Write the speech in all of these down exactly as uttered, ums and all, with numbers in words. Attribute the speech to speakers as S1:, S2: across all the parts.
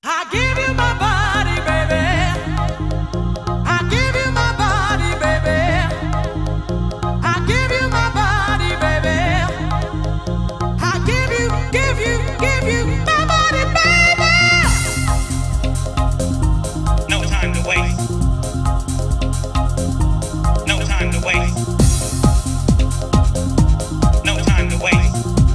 S1: I give you my body, baby. I give you my body, baby. I give you my body, baby. I give you, give you, give you my body, baby.
S2: No time to waste. No time to waste. No time to waste.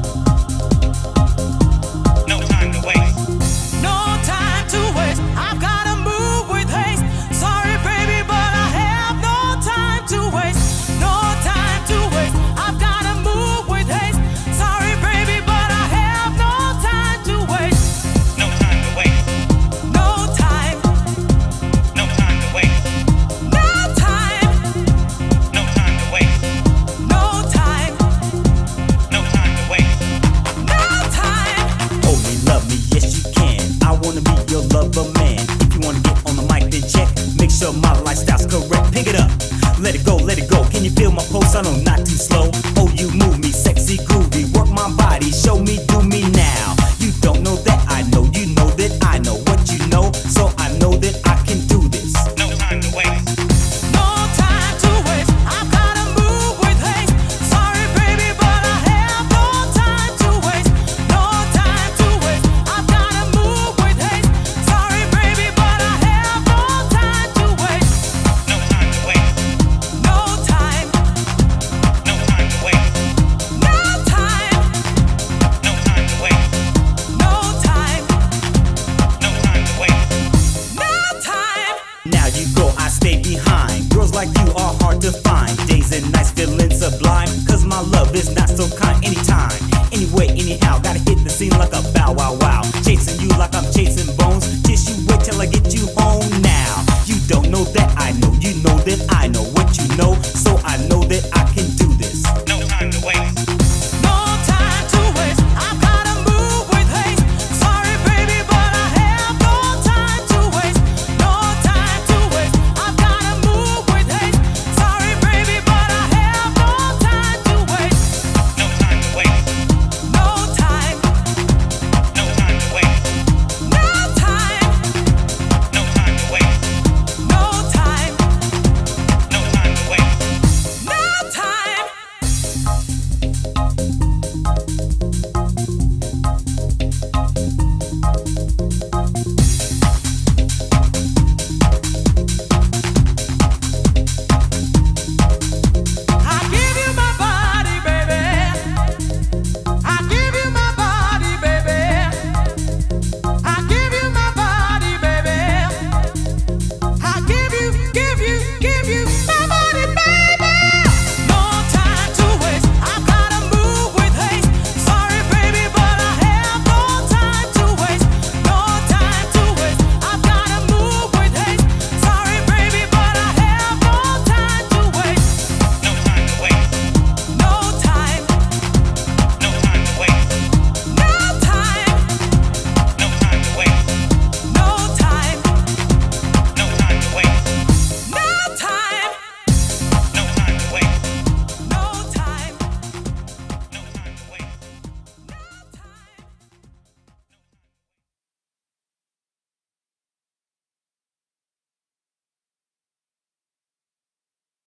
S2: No time to waste.
S1: No time to waste. I've gotta move with haste. Sorry, baby, but I have no time to waste. No time to waste. I've gotta move with haste. Sorry, baby, but I have no time to waste.
S2: No time to waste.
S1: No time.
S2: No time to waste.
S1: No time.
S2: No time to waste.
S1: No time.
S2: No time to waste.
S1: No time.
S3: Only love me, yes you can. I wanna be your lover man. If you wanna get on the mic, then check. Make sure my lifestyle's correct. Pick it up, let it go, let it go. Can you feel my pulse? I know not too slow. Oh, you move me, sexy, groovy. Work my body, show me, do me now. You don't know that I know you